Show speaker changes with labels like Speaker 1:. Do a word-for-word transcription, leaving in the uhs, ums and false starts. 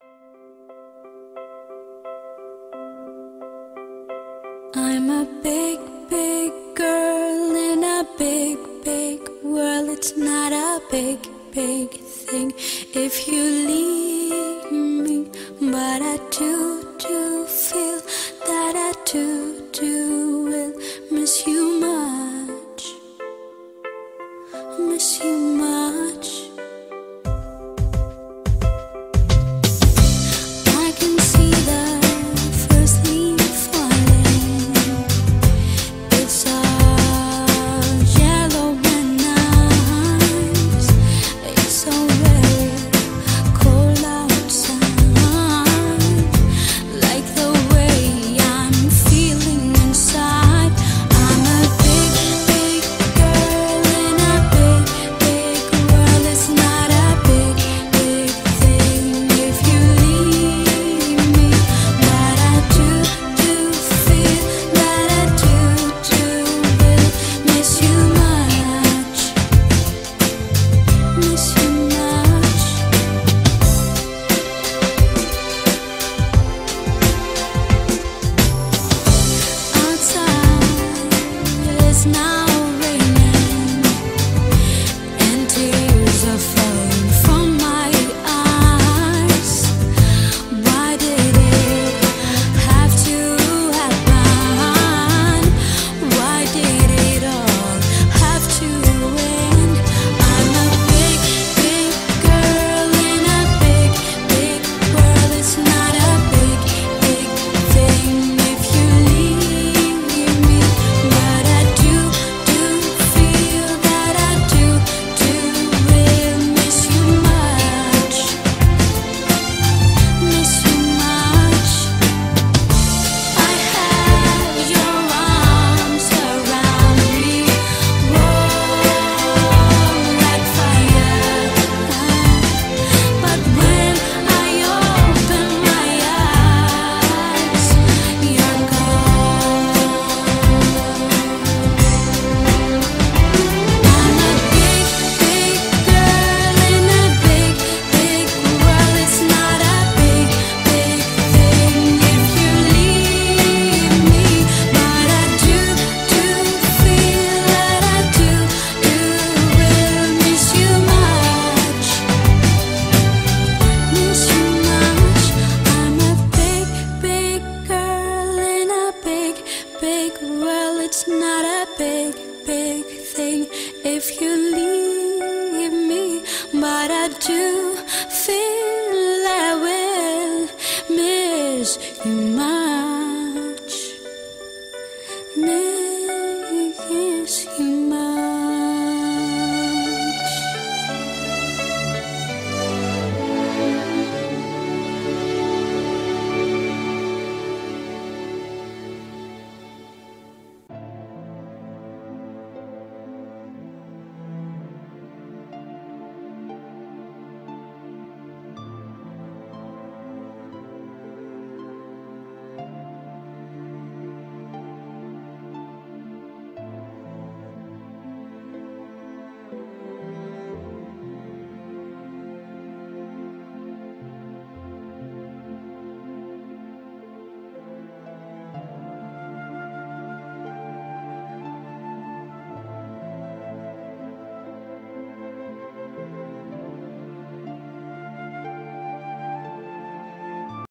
Speaker 1: I'm a big, big girl in a big, big world. It's not a big, big thing if you leave me, but I do, do feel that I do, do will miss you much, miss you much. I can see the first leaf falling. It's all yellow and nice. It's so very cold outside, like the way I'm feeling inside. I'm a big, big girl in a big, big world. It's not a big, big thing if you leave me, but I do, do feel that I do, do will miss you much, miss you much. Outside it's now raining, and tears are falling from my eyes. Why did it have to happen? Why did it all have to end? I'm a big, big girl in a big, big world. It's not a big, big thing if you leave me, but I do, do feel that I do, do will miss you much, miss you much. I have your arms around me, warm like fire, but when I open my eyes, you're gone. I'm a big, big girl in a big, big world. It's not a big, big thing if you leave me, but I do, do feel that I do, do will miss you much, miss you much. I'm a big, big girl in a big, big world. It's not a big, big thing if you leave me, but I do feel